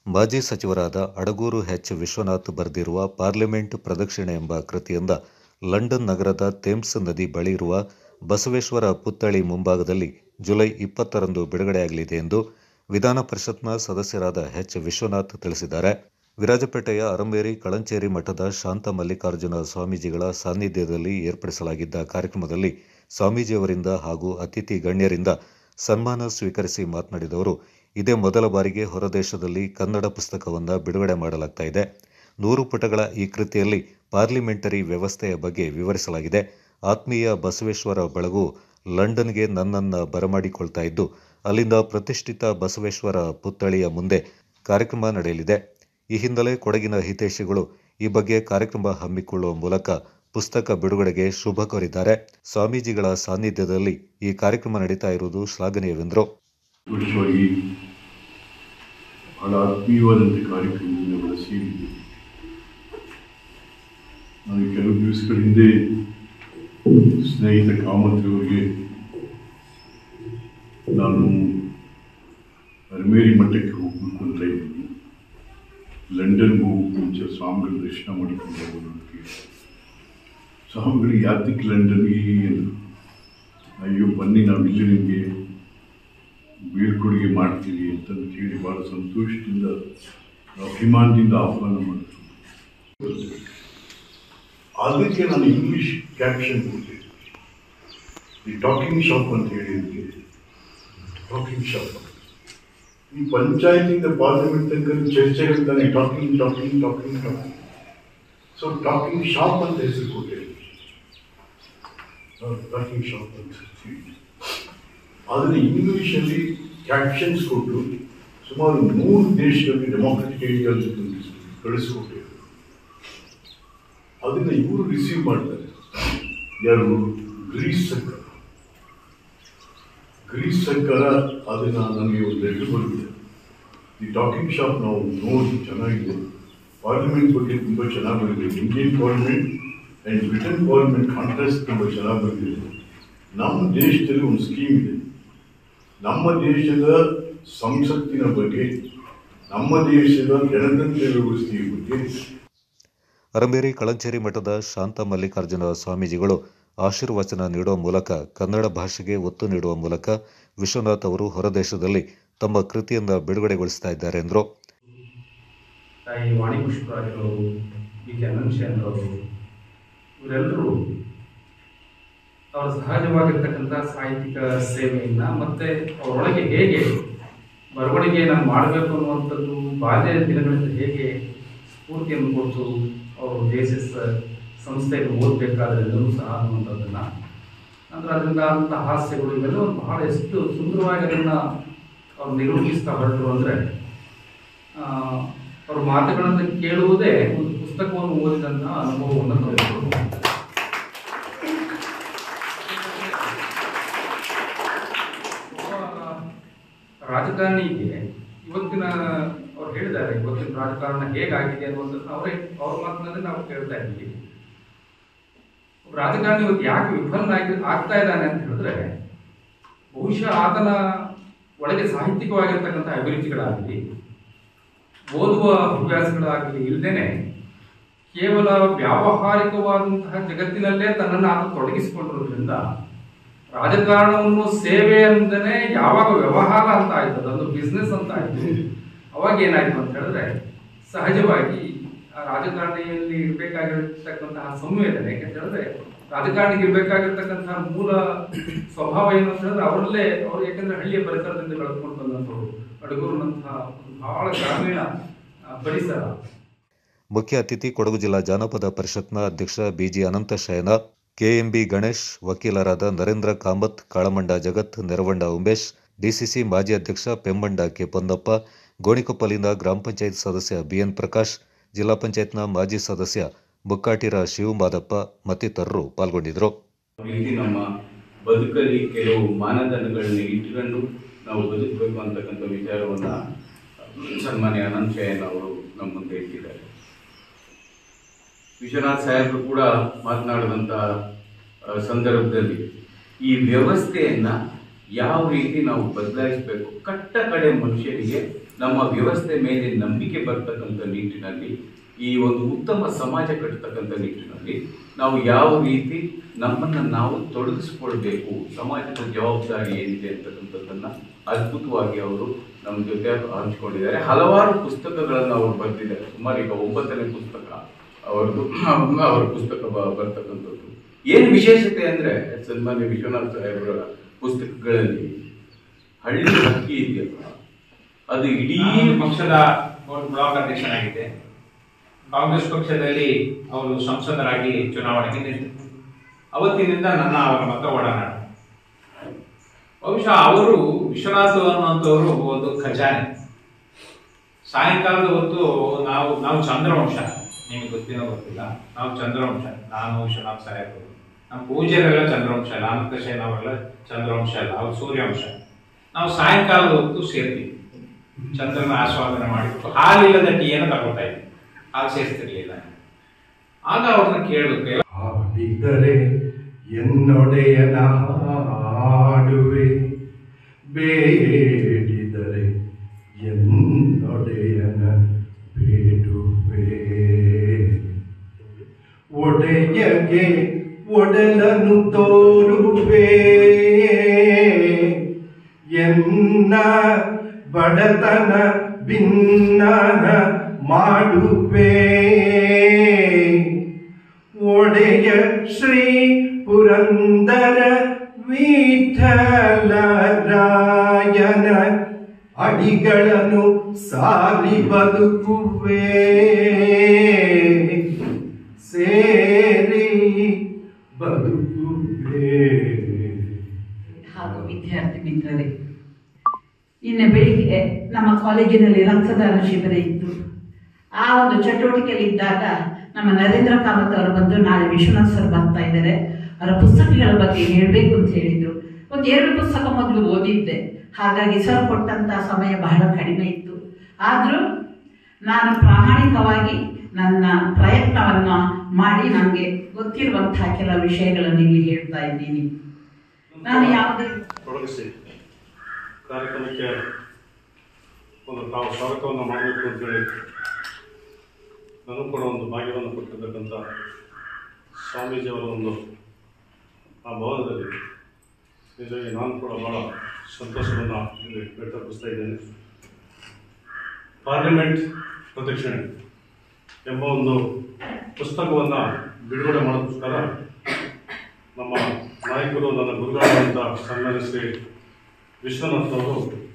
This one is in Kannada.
ಮಾಜಿ ಸಚಿವರಾದ ಅಡಗೂರು ಎಚ್ ವಿಶ್ವನಾಥ್ ಬರೆದಿರುವ ಪಾರ್ಲಿಮೆಂಟ್ ಪ್ರದಕ್ಷಿಣೆ ಎಂಬ ಕೃತಿಯಿಂದ ಲಂಡನ್ ನಗರದ ಥೇಮ್ಸ್ ನದಿ ಬಳಿ ಇರುವ ಬಸವೇಶ್ವರ ಪುತ್ಥಳಿ ಮುಂಭಾಗದಲ್ಲಿ ಜುಲೈ 20ರಂದು ಬಿಡುಗಡೆಯಾಗಲಿದೆ ಎಂದು ವಿಧಾನ ಪರಿಷತ್ನ ಸದಸ್ಯರಾದ ಎಚ್ ವಿಶ್ವನಾಥ್ ತಿಳಿಸಿದ್ದಾರೆ. ವಿರಾಜಪೇಟೆಯ ಅರಂಬೇರಿ ಕಳಂಚೇರಿ ಮಠದ ಶಾಂತ ಮಲ್ಲಿಕಾರ್ಜುನ ಸ್ವಾಮೀಜಿಗಳ ಸಾನ್ನಿಧ್ಯದಲ್ಲಿ ಏರ್ಪಡಿಸಲಾಗಿದ್ದ ಕಾರ್ಯಕ್ರಮದಲ್ಲಿ ಸ್ವಾಮೀಜಿಯವರಿಂದ ಹಾಗೂ ಅತಿಥಿ ಗಣ್ಯರಿಂದ ಸನ್ಮಾನ ಸ್ವೀಕರಿಸಿ ಮಾತನಾಡಿದವರು, ಇದೇ ಮೊದಲ ಬಾರಿಗೆ ಹೊರದೇಶದಲ್ಲಿ ಕನ್ನಡ ಪುಸ್ತಕವನ್ನು ಬಿಡುಗಡೆ ಮಾಡಲಾಗ್ತಾ ಇದೆ. 100 ಪುಟಗಳ ಈ ಕೃತಿಯಲ್ಲಿ ಪಾರ್ಲಿಮೆಂಟರಿ ವ್ಯವಸ್ಥೆಯ ಬಗ್ಗೆ ವಿವರಿಸಲಾಗಿದೆ. ಆತ್ಮೀಯ ಬಸವೇಶ್ವರ ಬಳಗವು ಲಂಡನ್ಗೆ ನನ್ನನ್ನು ಬರಮಾಡಿಕೊಳ್ತಾ ಇದ್ದು, ಅಲ್ಲಿಂದ ಪ್ರತಿಷ್ಠಿತ ಬಸವೇಶ್ವರ ಪುತ್ಥಳಿಯ ಮುಂದೆ ಕಾರ್ಯಕ್ರಮ ನಡೆಯಲಿದೆ. ಈ ಹಿನ್ನೆಲೆ ಕೊಡಗಿನ ಹಿತೈಷಿಗಳು ಈ ಬಗ್ಗೆ ಕಾರ್ಯಕ್ರಮ ಹಮ್ಮಿಕೊಳ್ಳುವ ಮೂಲಕ ಪುಸ್ತಕ ಬಿಡುಗಡೆಗೆ ಶುಭ ಕೋರಿದ್ದಾರೆ. ಸ್ವಾಮೀಜಿಗಳ ಸಾನ್ನಿಧ್ಯದಲ್ಲಿ ಈ ಕಾರ್ಯಕ್ರಮ ನಡೀತಾ ಇರುವುದು ಶ್ಲಾಘನೀಯವೆಂದರು. ಬಹಳ ಆತ್ಮೀಯವಾದಂಥ ಕಾರ್ಯಕ್ರಮದಿಂದ ಬಳಸಿದೆ. ನಾನು ಕೆಲವು ದಿವಸಗಳ ಹಿಂದೆ ಸ್ನೇಹಿತ ಕಾಮತ್ರವರಿಗೆ ನಾನು ಅರಮೇರಿ ಮಠಕ್ಕೆ ಹೋಗ್ಬೇಕು ಅಂತ ಇದ್ದೀನಿ. ಲಂಡನ್ಗೆ ಹೋಗಿ ಮುಂಚೆ ಸ್ವಾಮಿಗಳ ದರ್ಶನ ಮಾಡಿಕೊಂಡು ಹೋಗೋದು ಅಂತ ಸ್ವಾಮಿಗಳು ಯಾತಕ್ಕೆ ಲಂಡನ್ಗೆ ಎಂದು, ಅಯ್ಯೋ ಬನ್ನಿ ನಾವು ಇಲ್ಲಿ ನಿಮಗೆ ಬೀಳ್ಕೊಡುಗೆ ಮಾಡ್ತೀವಿ ಅಂತ ಹೇಳಿ ಭಾಳ ಸಂತೋಷದಿಂದ ಅಭಿಮಾನದಿಂದ ಆಹ್ವಾನ ಮಾಡಿದ್ರು. ಅದಕ್ಕೆ ನಾನು ಇಂಗ್ಲಿಷ್ ಕ್ಯಾಪ್ಷನ್ ಕೊಟ್ಟಿದ್ದೆ, ಈ ಟಾಕಿಂಗ್ ಶಾಪ್ ಅಂತ ಹೇಳಿದ್ದೆ. ಟಾಕಿಂಗ್ ಶಾಪ್ ಈ ಪಂಚಾಯತಿಂದ ಪಾರ್ಲಿಮೆಂಟ್ ತನಕ ಚರ್ಚೆಗಳು ತಾನೆ talking talking talking talking. So talking shop ಅಂತ ಹೆಸರು ಕೊಟ್ಟಿದ್ದೆ. ಟಾಕಿಂಗ್ ಶಾಪ್ ಅಂತ ಹೇಳಿ ಅದನ್ನು ಇಂಗ್ಲೀಷಲ್ಲಿ ಕ್ಯಾಪ್ಷನ್ಸ್ ಕೊಟ್ಟು ಸುಮಾರು 100 ದೇಶಗಳಲ್ಲಿ ಡೆಮಾಕ್ರೆಟಿಕ್ ಇಂಡಿಯಾದಲ್ಲಿ ಕಳಿಸ್ಕೊಟ್ಟಿದ್ದಾರೆ. ಅದನ್ನು ಇವರು ರಿಸೀವ್ ಮಾಡ್ತಾರೆ. ಯಾರು? ಗ್ರೀಸ್ ಸರ್ಕಾರ. ಗ್ರೀಸ್ ಸರ್ಕಾರ ಅದನ್ನು ನನಗೆ ಒಂದು ಲೆಟರ್ ಬರುತ್ತೆ. ಈ ಟಾಕಿಂಗ್ ಶಾಪ್ ನಾವು ನೋಡಿ ಚೆನ್ನಾಗಿದೆ, ಪಾರ್ಲಿಮೆಂಟ್ ಬಗ್ಗೆ ತುಂಬ ಚೆನ್ನಾಗಿ ಬಂದಿದೆ, Indian parliament and Britain parliament contrast ತುಂಬ ಚೆನ್ನಾಗಿ ಬಂದಿದೆ. ನಮ್ಮ ದೇಶದಲ್ಲಿ ಒಂದು ಸ್ಕೀಮ್ ಇದೆ, ನಮ್ಮ ದೇಶದ ಸಂಸತ್ತಿನ ಬಗ್ಗೆ, ನಮ್ಮ ದೇಶದ ಗಣತಂತ್ರ ವ್ಯವಸ್ಥೆಯ ಬಗ್ಗೆ. ಅರಂಬೇರಿ ಕಳಂಚೇರಿ ಮಠದ ಶಾಂತ ಮಲ್ಲಿಕಾರ್ಜುನ ಸ್ವಾಮೀಜಿಗಳು ಆಶೀರ್ವಚನ ನೀಡುವ ಮೂಲಕ ಕನ್ನಡ ಭಾಷೆಗೆ ಒತ್ತು ನೀಡುವ ಮೂಲಕ ವಿಶ್ವನಾಥ್ ಅವರು ಹೊರದೇಶದಲ್ಲಿ ತಮ್ಮ ಕೃತಿಯನ್ನು ಬಿಡುಗಡೆಗೊಳಿಸ್ತಾ ಇದ್ದಾರೆ ಎಂದರು. ತಾಯಿ ವಾಣಿ ಪುಷ್ಪರಾಜರವರು, ಅನಂತಶೇಖರವರು ಇವರೆಲ್ಲರೂ ಅವರ ಸಹಜವಾಗಿರ್ತಕ್ಕಂಥ ಸಾಹಿತ್ಯಿಕ ಸೇವೆಯನ್ನ ಮತ್ತೆ ಅವರೊಳಗೆ ಹೇಗೆ ಬರವಣಿಗೆಯನ್ನು ಮಾಡಬೇಕು ಅನ್ನುವಂಥದ್ದು ಬಾಲ್ಯದ ದಿನಗಳಿಂದ ಹೇಗೆ ಸ್ಫೂರ್ತಿಯನ್ನು ಕೊಟ್ಟು ಅವರು ಜೆಎಸ್ಎಸ್ ಸಂಸ್ಥೆಗೆ ಓದಬೇಕಾದ್ರೆ ಎಲ್ಲರೂ ಸಹ ಅನ್ನುವಂಥದ್ದನ್ನು, ನಂತರ ಅದರಿಂದ ಅಂಥ ಹಾಸ್ಯಗಳು ಇವೆಲ್ಲವೂ ಬಹಳ ಎಷ್ಟು ಸುಂದರವಾಗಿ ಅದನ್ನು ಅವ್ರು ನಿರೂಪಿಸ್ತಾ ಹೊರಟರು ಅಂದರೆ ಅವ್ರ ಮಾತುಗಳನ್ನು ಕೇಳುವುದೇ ಒಂದು ಪುಸ್ತಕವನ್ನು ಓದಿದಂತಹ ಅನುಭವವನ್ನು ತೋರಿಸ್ಬೋದು. ರಾಜಕಾರಣಿಗೆ ಇವತ್ತಿನ ಅವ್ರು ಹೇಳಿದ್ದಾರೆ, ಇವತ್ತಿನ ರಾಜಕಾರಣ ಹೇಗಾಗಿದೆ ಅನ್ನುವಂಥದ್ದು ಅವ್ರ ಮಾತಿನಲ್ಲಿ ನಾವು ಕೇಳ್ತಾ ಇದ್ದೀವಿ. ರಾಜಕಾರಣಿ ಇವತ್ತು ಯಾಕೆ ವಿಫಲ ಆಗ್ತಾ ಇದ್ದಾನೆ ಅಂತ ಹೇಳಿದ್ರೆ, ಬಹುಶಃ ಆತನ ಒಳಗೆ ಸಾಹಿತ್ಯಿಕವಾಗಿರ್ತಕ್ಕಂಥ ಅಭಿರುಚಿಗಳಾಗಲಿ, ಓದುವ ಹವ್ಯಾಸಗಳಾಗಲಿ ಇಲ್ಲದೇನೆ ಕೇವಲ ವ್ಯಾವಹಾರಿಕವಾದಂತಹ ಜಗತ್ತಿನಲ್ಲೇ ತನ್ನನ್ನು ಆತ ತೊಡಗಿಸಿಕೊಂಡಿರೋದ್ರಿಂದ ರಾಜಕಾರಣವನ್ನು ಸೇವೆ ಅಂದನೆ ಯಾವಾಗ ವ್ಯವಹಾರ ಅಂತ ಆಯ್ತು, ಅದೊಂದು ಬಿಸ್ನೆಸ್ ಅಂತ ಆಯ್ತು, ಅವಾಗ ಏನಾಯ್ತು ಅಂತ ಹೇಳಿದ್ರೆ ಸಹಜವಾಗಿ ಆ ರಾಜಕಾರಣಿಯಲ್ಲಿ ಇರಬೇಕಾಗಿರ್ತಕ್ಕಂತಹ ಸಂವೇದನೆ, ಯಾಕಂತ ಹೇಳಿದ್ರೆ ರಾಜಕಾರಣಿಗೆ ಇರಬೇಕಾಗಿರ್ತಕ್ಕಂತಹ ಮೂಲ ಸ್ವಭಾವ ಏನು ಅಂತ ಹೇಳಿದ್ರೆ ಅವರಲ್ಲೇ ಅವರು, ಯಾಕಂದ್ರೆ ಹಳ್ಳಿಯ ಪರಿಸರದಿಂದ ಬೆಳೆದುಕೊಂಡು ಬಂದಂಥವ್ರು, ಅಡಗೂರಿನಂತಹ ಬಹಳ ಗ್ರಾಮೀಣ ಪರಿಸರ. ಮುಖ್ಯ ಅತಿಥಿ ಕೊಡಗು ಜಿಲ್ಲಾ ಜಾನಪದ ಪರಿಷತ್ನ ಅಧ್ಯಕ್ಷ ಬಿಜಿ ಅನಂತಶಯನ, ಕೆಎಂಬಿ ಗಣೇಶ್, ವಕೀಲರಾದ ನರೇಂದ್ರ ಕಾಮತ್, ಕಾಳಮಂಡ ಜಗತ್, ನೆರವಂಡ ಉಮೇಶ್, ಡಿಸಿಸಿ ಮಾಜಿ ಅಧ್ಯಕ್ಷ ಪೆಮ್ಮಂಡ ಕೆ ಪೊನ್ನಪ್ಪ, ಗೋಣಿಕೊಪ್ಪಲಿನ ಗ್ರಾಮ ಪಂಚಾಯತ್ ಸದಸ್ಯ ಬಿಎನ್ ಪ್ರಕಾಶ್, ಜಿಲ್ಲಾ ಪಂಚಾಯತ್ನ ಮಾಜಿ ಸದಸ್ಯ ಮುಕ್ಕಾಟಿರ ಶಿವಮಾದಪ್ಪ ಮತ್ತಿತರರು ಪಾಲ್ಗೊಂಡಿದ್ದರು. ನಮ್ಮ ಬದುಕಲ್ಲಿ ಕೆಲವು ಮಾನದಂಡಗಳನ್ನ ಇಟ್ಟುಕೊಂಡು ನಾವು ಬದುಕಬೇಕು ಅಂತಕ್ಕಂಥ ವಿಚಾರವನ್ನು ಸನ್ಮಾನ್ಯ ಅನಂತಶಯನ್ ಅವರು ನಮ್ಮ ಮುಂದೆ ಇಟ್ಟಿದ್ದಾರೆ. ವಿಶ್ವನಾಥ್ ಸಾಹೇಬರು ಕೂಡ ಮಾತನಾಡಿದಂಥ ಸಂದರ್ಭದಲ್ಲಿ ಈ ವ್ಯವಸ್ಥೆಯನ್ನು ಯಾವ ರೀತಿ ನಾವು ಬದಲಾಯಿಸಬೇಕು, ಕಟ್ಟ ಕಡೆ ಮನುಷ್ಯರಿಗೆ ನಮ್ಮ ವ್ಯವಸ್ಥೆ ಮೇಲೆ ನಂಬಿಕೆ ಬರ್ತಕ್ಕಂಥ ನಿಟ್ಟಿನಲ್ಲಿ, ಈ ಒಂದು ಉತ್ತಮ ಸಮಾಜ ಕಟ್ಟತಕ್ಕಂಥ ನಿಟ್ಟಿನಲ್ಲಿ ನಾವು ಯಾವ ರೀತಿ ನಮ್ಮನ್ನು ನಾವು ತೊಡಗಿಸ್ಕೊಳ್ಬೇಕು, ಸಮಾಜದ ಜವಾಬ್ದಾರಿ ಏನಿದೆ ಅಂತಕ್ಕಂಥದ್ದನ್ನು ಅದ್ಭುತವಾಗಿ ಅವರು ನಮ್ಮ ಜೊತೆ ಹಂಚಿಕೊಂಡಿದ್ದಾರೆ. ಹಲವಾರು ಪುಸ್ತಕಗಳನ್ನು ಅವರು ಬರೆದಿದ್ದಾರೆ. ಸುಮಾರು ಈಗ 9ನೇ ಪುಸ್ತಕ ಅವರ ಪುಸ್ತಕ ಬರ್ತಕ್ಕಂಥದ್ದು. ಏನು ವಿಶೇಷತೆ ಅಂದರೆ ಸನ್ಮಾನ್ಯ ವಿಶ್ವನಾಥ್ ಸಾಹೇಬರ ಪುಸ್ತಕಗಳಲ್ಲಿ ಹಳ್ಳಿ ಹಕ್ಕಿ ಇದೆಯಲ್ಲ, ಅದು ಇಡೀ ಪಕ್ಷದ ಬ್ಲಾಕ್ ಅಧ್ಯಕ್ಷನಾಗಿದೆ. ಕಾಂಗ್ರೆಸ್ ಪಕ್ಷದಲ್ಲಿ ಅವರು ಸಂಸದರಾಗಿ ಚುನಾವಣೆಗೆ ನಿಂತಿದ್ದರು. ಅವತ್ತಿನಿಂದ ಅವರ ಮತ ಒಡನಾಟ. ಬಹುಶಃ ಅವರು ವಿಶ್ವನಾಥ್ ಅನ್ನುವಂಥವರು ಒಂದು ಖಜಾನೆ. ಸಾಯಂಕಾಲದ ಹೊತ್ತು ನಾವು ಚಂದ್ರವಂಶ, ನಿಮಗೆ ಗೊತ್ತಿಲ್ಲ, ನಾವು ಚಂದ್ರವಂಶ. ನಾನು ವಿಶ್ವನಾಥ್ ಸಾಹೇಬರು, ನಮ್ಮ ಪೂಜ್ಯರೆಲ್ಲ ಚಂದ್ರವಂಶ ಅಲ್ಲ, ಅನಂತಶಯನ ಅವರೆಲ್ಲ ಚಂದ್ರವಂಶ ಅಲ್ಲ, ಅವ್ರು ಸೂರ್ಯವಂಶ. ನಾವು ಸಾಯಂಕಾಲದ ಹೊತ್ತು ಸೇರ್ತೀವಿ, ಚಂದ್ರನ ಆಸ್ವಾದನೆ ಮಾಡಿಬಿಟ್ಟು ಹಾಲಿಲ್ಲದ ಟೀಯನ್ನು ತಗೋತಾ ಇದ್ವಿ, ಹಾಲು ಸೇರಿಸ್ತಿರ್ಲಿಲ್ಲ. ಆಗ ಅವ್ರನ್ನ ಕೇಳಬೇಕು, ಹಾಡಿದರೆ ಎನ್ನೊಡೆಯನ ಹಾಡುವೆ, ಬೇಡಿದರೆ ಎನ್ನೊಡೆಯನ ಬೇಡುವೆ, ಒಡೆಯಗೆ ಒಡಲನ್ನು ತೋರುವೆ, ಎನ್ನ ಬಡತನ ಭಿನ್ನನ ಮಾಡುವೆ, ಒಡೆಯ ಶ್ರೀ ಪುರಂದರ ವಿಠಲರಾಯನ ಅಡಿಗಳನ್ನು ಸಾರಿ ಬದುಕುವೆ, ಸೇರಿ ಬದುಕುವೆ. ಹಾಗೂ ವಿದ್ಯಾರ್ಥಿ ಮಿತ್ರರೇ, ನಿನ್ನೆ ಬೆಳಿಗ್ಗೆ ನಮ್ಮ ಕಾಲೇಜಿನಲ್ಲಿ ರಕ್ತದಾನ ಶಿಬಿರ ಇತ್ತು. ಆ ಒಂದು ಚಟುವಟಿಕೆಯಲ್ಲಿದ್ದಾಗ ನಮ್ಮ ನರೇಂದ್ರ ಕಾಮತ್ ಅವರು ಬಂದು ನಾಳೆ ವಿಶ್ವನಾಥ್ ಸರ್ ಬರ್ತಾ ಇದ್ದಾರೆ, ಅವರ ಪುಸ್ತಕಗಳ ಬಗ್ಗೆ ಹೇಳಬೇಕು ಅಂತ ಹೇಳಿದ್ರು. 1-2 ಪುಸ್ತಕ ಮೊದಲು ಓದಿದ್ದೆ, ಹಾಗಾಗಿ ಸರ್ ಕೊಟ್ಟಂತ ಸಮಯ ಬಹಳ ಕಡಿಮೆ ಇತ್ತು. ಆದರೂ ನಾನು ಪ್ರಾಮಾಣಿಕವಾಗಿ ನನ್ನ ಪ್ರಯತ್ನವನ್ನು ಮಾಡಿ ನನಗೆ ಗೊತ್ತಿರುವಂತಹ ಕೆಲ ವಿಷಯಗಳನ್ನು ಇಲ್ಲಿ ಹೇಳ್ತಾ ಇದ್ದೀನಿ. ನಾನು ಯಾವುದೇ ತೊಡಗಿಸಿ ಕಾರ್ಯಕ್ರಮಕ್ಕೆ ತಾವು ಸ್ವಾಗತವನ್ನು ಮಾಡಬೇಕು ಅಂತೇಳಿ ನನಗೂ ಕೂಡ ಒಂದು ಭಾಗ್ಯವನ್ನು ಕೊಟ್ಟಿರ್ತಕ್ಕಂಥ ಸ್ವಾಮೀಜಿಯವರ ಆ ಭವನದಲ್ಲಿ ನಿಜವಾಗಿ ನಾನು ಕೂಡ ಭಾಳ ಸಂತೋಷವನ್ನು ಇಲ್ಲಿ ವ್ಯಕ್ತಪಡಿಸ್ತಾ ಇದ್ದೇನೆ. ಪಾರ್ಲಿಮೆಂಟ್ ಪ್ರದಕ್ಷಿಣೆ ಎಂಬ ಒಂದು ಪುಸ್ತಕವನ್ನು ಬಿಡುಗಡೆ ಮಾಡೋದಕ್ಕೋಸ್ಕರ ನಮ್ಮ ನಾಯಕರು, ನನ್ನ ಗುರುಗಳಾದಂಥ ಸನ್ಮಾನ್ಯ ಶ್ರೀ ವಿಶ್ವನಾಥ್ ಅವರು